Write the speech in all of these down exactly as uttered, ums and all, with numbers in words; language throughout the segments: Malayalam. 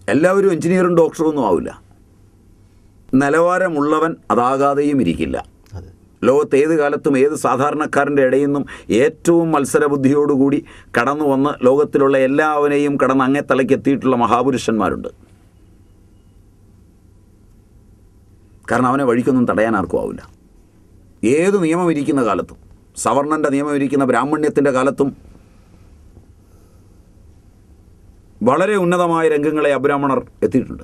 എല്ലാവരും എഞ്ചിനീയറും ഡോക്ടറും ഒന്നും ആവില്ല. നിലവാരമുള്ളവൻ അതാകാതെയും ഇരിക്കില്ല. ലോകത്ത് ഏത് കാലത്തും ഏത് സാധാരണക്കാരൻ്റെ ഇടയിൽ നിന്നും ഏറ്റവും മത്സരബുദ്ധിയോടുകൂടി കടന്നു വന്ന് ലോകത്തിലുള്ള എല്ലാവരെയും കടന്ന് അങ്ങേ തലയ്ക്ക് എത്തിയിട്ടുള്ള മഹാപുരുഷന്മാരുണ്ട്. കാരണം അവനെ വഴിക്കൊന്നും തടയാൻ ആർക്കും ആവില്ല. ഏത് നിയമം ഇരിക്കുന്ന കാലത്തും, സവർണൻ്റെ നിയമം ഇരിക്കുന്ന ബ്രാഹ്മണ്യത്തിൻ്റെ കാലത്തും വളരെ ഉന്നതമായ രംഗങ്ങളെ അബ്രാഹ്മണർ എത്തിയിട്ടുണ്ട്,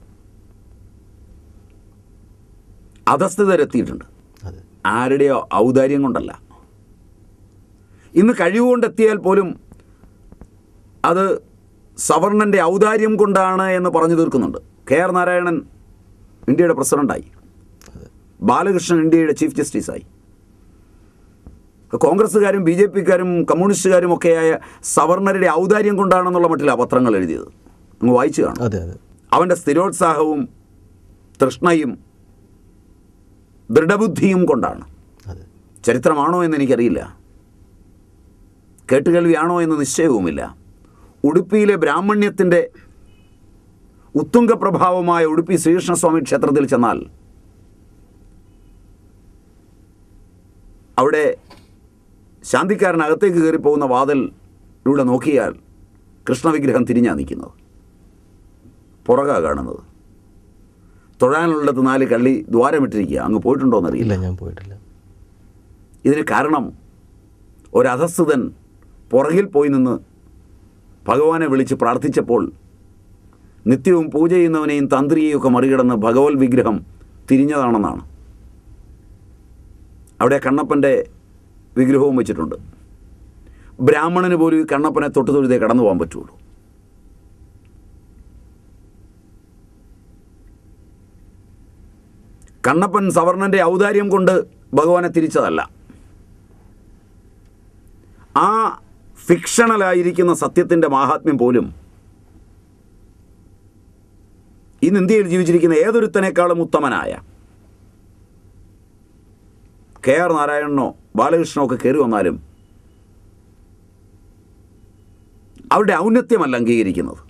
അധസ്ഥിതരെത്തിയിട്ടുണ്ട്. ആരുടെയോ ഔദാര്യം കൊണ്ടല്ല. ഇന്ന് കഴിവുകൊണ്ടെത്തിയാൽ പോലും അത് സവർണൻ്റെ ഔദാര്യം കൊണ്ടാണ് എന്ന് പറഞ്ഞു തീർക്കുന്നുണ്ട്. കെ ആർ നാരായണൻ ഇന്ത്യയുടെ പ്രസിഡൻ്റായി, ബാലകൃഷ്ണൻ ഇന്ത്യയുടെ ചീഫ് ജസ്റ്റിസായി. കോൺഗ്രസ്സുകാരും ബി ജെ പിക്കാരും കമ്മ്യൂണിസ്റ്റുകാരും ഒക്കെയായ സവർണരുടെ ഔദാര്യം കൊണ്ടാണെന്നുള്ള മട്ടിലാണ് പത്രങ്ങൾ എഴുതിയത്. അങ്ങ് വായിച്ചു കാണും. അവൻ്റെ സ്ഥിരോത്സാഹവും തൃഷ്ണയും ദൃഢബുദ്ധിയും കൊണ്ടാണ്. ചരിത്രമാണോ എന്ന് എനിക്കറിയില്ല, കേട്ടുകേൾവിയാണോ എന്ന് നിശ്ചയവുമില്ല. ഉടുപ്പിയിലെ ബ്രാഹ്മണ്യത്തിൻ്റെ ഉത്തുംഗ പ്രഭാവമായ ഉടുപ്പി ശ്രീകൃഷ്ണസ്വാമി ക്ഷേത്രത്തിൽ ചെന്നാൽ അവിടെ ശാന്തിക്കാരനകത്തേക്ക് കയറിപ്പോകുന്ന വാതിലിലൂടെ നോക്കിയാൽ കൃഷ്ണവിഗ്രഹം തിരിഞ്ഞാണ് നിൽക്കുന്നത്, പുറകാ കാണുന്നത്. തൊഴാനുള്ളത് നാല് കള്ളി ദ്വാരമിട്ടിരിക്കുക. അങ്ങ് പോയിട്ടുണ്ടോ എന്നറിയില്ല. ഞാൻ പോയിട്ടില്ല. ഇതിന് കാരണം ഒരധസ്ഥിതൻ പുറകിൽ പോയി നിന്ന് ഭഗവാനെ വിളിച്ച് പ്രാർത്ഥിച്ചപ്പോൾ നിത്യവും പൂജ ചെയ്യുന്നവനെയും തന്ത്രിയെയും ഒക്കെ മറികടന്ന് ഭഗവത് വിഗ്രഹം തിരിഞ്ഞതാണെന്നാണ്. അവിടെ കണ്ണപ്പൻ്റെ വിഗ്രഹവും വെച്ചിട്ടുണ്ട്. ബ്രാഹ്മണന് പോലും ഈ കണ്ണപ്പനെ തൊട്ട് തൊഴുതേ കടന്നു പോകാൻ പറ്റുള്ളൂ. കണ്ണപ്പൻ സവർണൻ്റെ ഔദാര്യം കൊണ്ട് ഭഗവാനെ തിരിച്ചതല്ല. ആ ഫിക്ഷണലായിരിക്കുന്ന സത്യത്തിൻ്റെ മാഹാത്മ്യം പോലും ഇന്ന് ഇന്ത്യയിൽ ജീവിച്ചിരിക്കുന്ന ഏതൊരുത്തനേക്കാളും ഉത്തമനായ കെ ആർ നാരായണനോ ബാലകൃഷ്ണനോ ഒക്കെ കയറി വന്നാലും അവരുടെ ഔന്നത്യമല്ല അംഗീകരിക്കുന്നത്.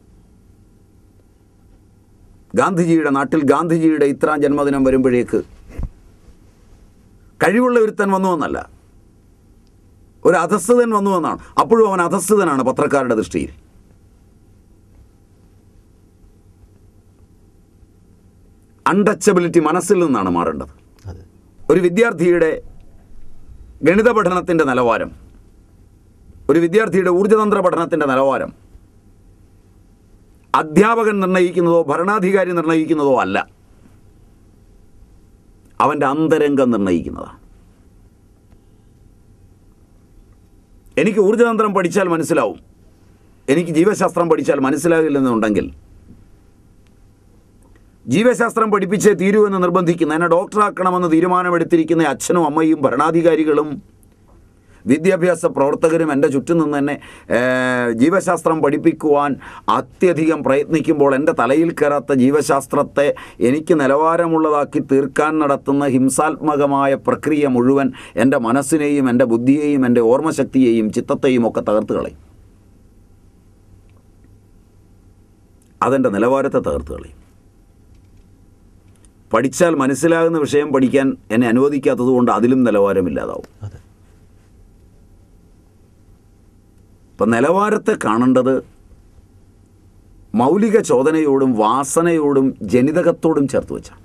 ഗാന്ധിജിയുടെ നാട്ടിൽ ഗാന്ധിജിയുടെ ഇത്രാം ജന്മദിനം വരുമ്പോഴേക്ക് കഴിവുള്ള ഒരുത്തൻ വന്നുവെന്നല്ല, ഒരു അധസ്ഥിതൻ വന്നുവെന്നാണ്. അപ്പോഴും അവൻ അധസ്ഥിതനാണ് പത്രക്കാരുടെ ദൃഷ്ടിയിൽ. അൺടച്ചബിലിറ്റി മനസ്സിൽ നിന്നാണ് മാറേണ്ടത്. ഒരു വിദ്യാർത്ഥിയുടെ ഗണിത പഠനത്തിൻ്റെ നിലവാരം, ഒരു വിദ്യാർത്ഥിയുടെ ഊർജ്ജതന്ത്ര പഠനത്തിൻ്റെ നിലവാരം അധ്യാപകൻ നിർണ്ണയിക്കുന്നതോ ഭരണാധികാരി നിർണ്ണയിക്കുന്നതോ അല്ല, അവൻ്റെ അന്തരംഗം നിർണ്ണയിക്കുന്നതാണ്. എനിക്ക് ഊർജ്ജതന്ത്രം പഠിച്ചാൽ മനസ്സിലാവും, എനിക്ക് ജീവശാസ്ത്രം പഠിച്ചാൽ മനസ്സിലാകില്ലെന്നുണ്ടെങ്കിൽ ജീവശാസ്ത്രം പഠിപ്പിച്ചേ തീരൂ എന്ന് നിർബന്ധിക്കുന്ന, എന്നെ ഡോക്ടറാക്കണമെന്ന് തീരുമാനമെടുത്തിരിക്കുന്ന അച്ഛനും അമ്മയും ഭരണാധികാരികളും വിദ്യാഭ്യാസ പ്രവർത്തകരും എൻ്റെ ചുറ്റും നിന്ന് തന്നെ ജീവശാസ്ത്രം പഠിപ്പിക്കുവാൻ അത്യധികം പ്രയത്നിക്കുമ്പോൾ എൻ്റെ തലയിൽ കയറാത്ത ജീവശാസ്ത്രത്തെ എനിക്ക് നിലവാരമുള്ളതാക്കി തീർക്കാൻ നടത്തുന്ന ഹിംസാത്മകമായ പ്രക്രിയ മുഴുവൻ എൻ്റെ മനസ്സിനെയും എൻ്റെ ബുദ്ധിയെയും എൻ്റെ ഓർമ്മശക്തിയെയും ചിത്തത്തെയും ഒക്കെ തകർത്ത് കളയും. അതെൻ്റെ നിലവാരത്തെ തകർത്ത് കളയും. പഠിച്ചാൽ മനസ്സിലാകുന്ന വിഷയം പഠിക്കാൻ എന്നെ അനുവദിക്കാത്തത് കൊണ്ട് അതിലും നിലവാരമില്ലാതാവും. അപ്പം നിലവാരത്തെ കാണേണ്ടത് മൗലിക ചോദനയോടും വാസനയോടും ജനിതകത്തോടും ചേർത്ത് വെച്ചാണ്.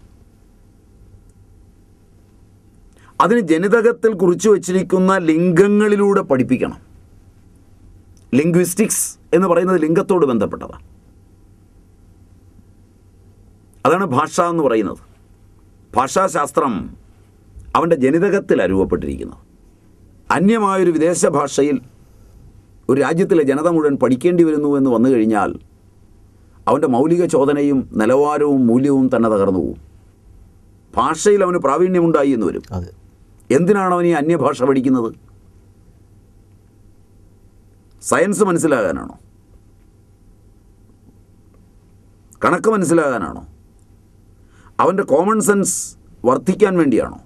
അതിന് ജനിതകത്തിൽ കുറിച്ചു വച്ചിരിക്കുന്ന ലിംഗങ്ങളിലൂടെ പഠിപ്പിക്കണം. ലിംഗ്വിസ്റ്റിക്സ് എന്ന് പറയുന്നത് ലിംഗത്തോട് ബന്ധപ്പെട്ടതാണ്. അതാണ് ഭാഷ എന്ന് പറയുന്നത്. ഭാഷാശാസ്ത്രം അവൻ്റെ ജനിതകത്തിലാണ് രൂപപ്പെട്ടിരിക്കുന്നത്. അന്യമായൊരു വിദേശ ഭാഷയിൽ ഒരു രാജ്യത്തിലെ ജനത മുഴുവൻ പഠിക്കേണ്ടി വരുന്നു എന്ന് വന്നു കഴിഞ്ഞാൽ അവൻ്റെ മൗലിക ചോദനയും നിലവാരവും മൂല്യവും തന്നെ തകർന്നു പോകും. ഭാഷയിൽ അവന് പ്രാവീണ്യമുണ്ടായി എന്ന് വരും. എന്തിനാണ് അവൻ ഈ അന്യഭാഷ പഠിക്കുന്നത്? സയൻസ് മനസ്സിലാകാനാണോ? കണക്ക് മനസ്സിലാകാനാണോ? അവൻ്റെ കോമൺ സെൻസ് വർദ്ധിക്കാൻ വേണ്ടിയാണോ?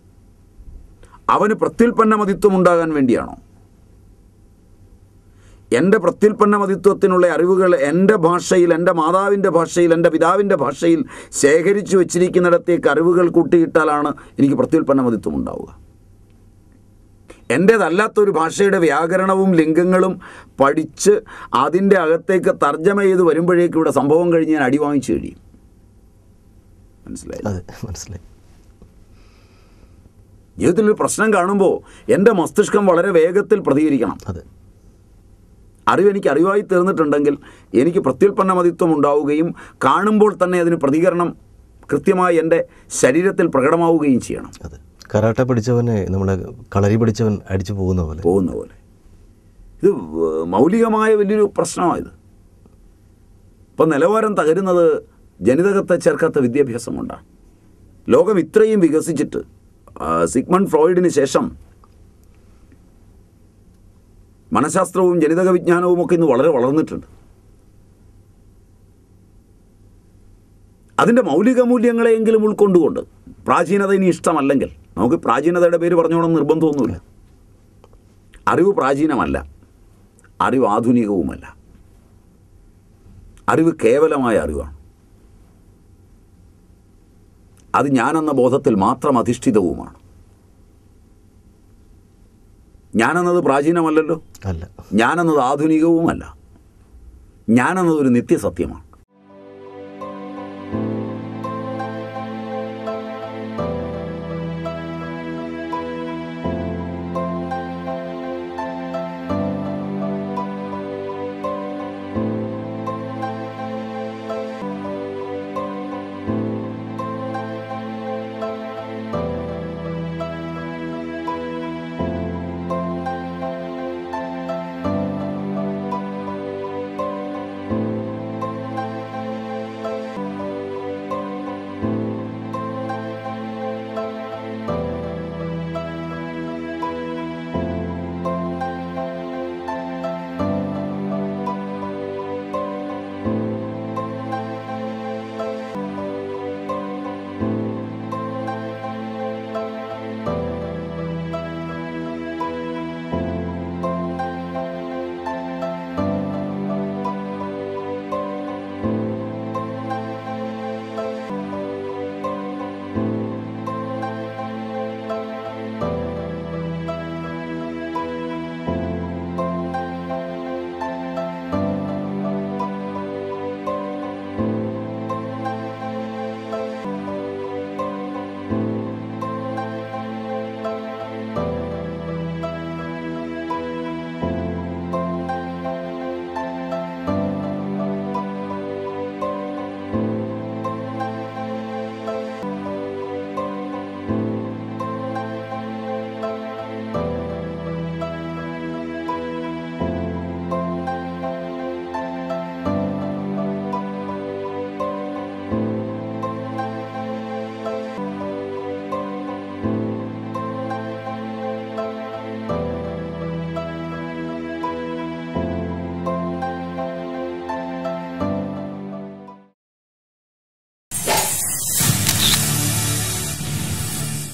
അവന് പ്രത്യുൽപ്പന്ന മതിത്വം ഉണ്ടാകാൻ വേണ്ടിയാണോ? എൻ്റെ പ്രത്യുൽപ്പന്ന മതിത്വത്തിനുള്ള അറിവുകൾ എൻ്റെ ഭാഷയിൽ, എൻ്റെ മാതാവിൻ്റെ ഭാഷയിൽ, എൻ്റെ പിതാവിൻ്റെ ഭാഷയിൽ ശേഖരിച്ചു വച്ചിരിക്കുന്നിടത്തേക്ക് അറിവുകൾ കൂട്ടിയിട്ടാലാണ് എനിക്ക് പ്രത്യുൽപ്പന്ന മതിത്വം ഉണ്ടാവുക. എൻ്റേതല്ലാത്തൊരു ഭാഷയുടെ വ്യാകരണവും ലിംഗങ്ങളും പഠിച്ച് അതിൻ്റെ അകത്തേക്ക് തർജ്ജമ ചെയ്ത് വരുമ്പോഴേക്കും ഇവിടെ സംഭവം കഴിഞ്ഞ് ഞാൻ അടി വാങ്ങിച്ചു കഴിയും. മനസ്സിലായി? അതെ, മനസ്സിലായി. ജീവിതത്തിലൊരു പ്രശ്നം കാണുമ്പോൾ എൻ്റെ മസ്തിഷ്കം വളരെ വേഗത്തിൽ പ്രതികരിക്കണം. അതെ, അറിവ് എനിക്ക് അറിവായി തീർന്നിട്ടുണ്ടെങ്കിൽ എനിക്ക് പ്രത്യുൽപ്പന്ന മതിത്വം ഉണ്ടാവുകയും കാണുമ്പോൾ തന്നെ അതിന് പ്രതികരണം കൃത്യമായി എൻ്റെ ശരീരത്തിൽ പ്രകടമാവുകയും ചെയ്യണം. അതെ, കരാട്ട പഠിച്ചവനെ നമ്മളെ കളരി പഠിച്ചവൻ അടിച്ചു പോകുന്ന പോലെ പോകുന്ന പോലെ ഇത് മൗലികമായ വലിയൊരു പ്രശ്നമായത്. ഇപ്പം നിലവാരം തകരുന്നത് ജനിതകത്തെ ചേർക്കാത്ത വിദ്യാഭ്യാസം കൊണ്ടാണ്. ലോകം ഇത്രയും വികസിച്ചിട്ട് സിഗ്മണ്ട് ഫ്രോയിഡിന് ശേഷം മനഃശാസ്ത്രവും ജനിതക വിജ്ഞാനവും ഒക്കെ ഇന്ന് വളരെ വളർന്നിട്ടുണ്ട്. അതിൻ്റെ മൗലിക മൂല്യങ്ങളെയെങ്കിലും ഉൾക്കൊണ്ടുകൊണ്ട്, പ്രാചീനത ഇനി ഇഷ്ടമല്ലെങ്കിൽ നമുക്ക് പ്രാചീനതയുടെ പേര് പറഞ്ഞോണം നിർബന്ധമൊന്നുമില്ല. അറിവ് പ്രാചീനമല്ല, അറിവ് ആധുനികവുമല്ല, അറിവ് കേവലമായ അറിവാണ്. അത് ഞാനെന്ന ബോധത്തിൽ മാത്രം അധിഷ്ഠിതവുമാണ്. ഞാനെന്നത് പ്രാചീനമല്ലല്ലോ, അല്ല. ഞാനെന്നത് ആധുനികവുമല്ല, ഞാനെന്നത് ഒരു നിത്യസത്യമാണ്.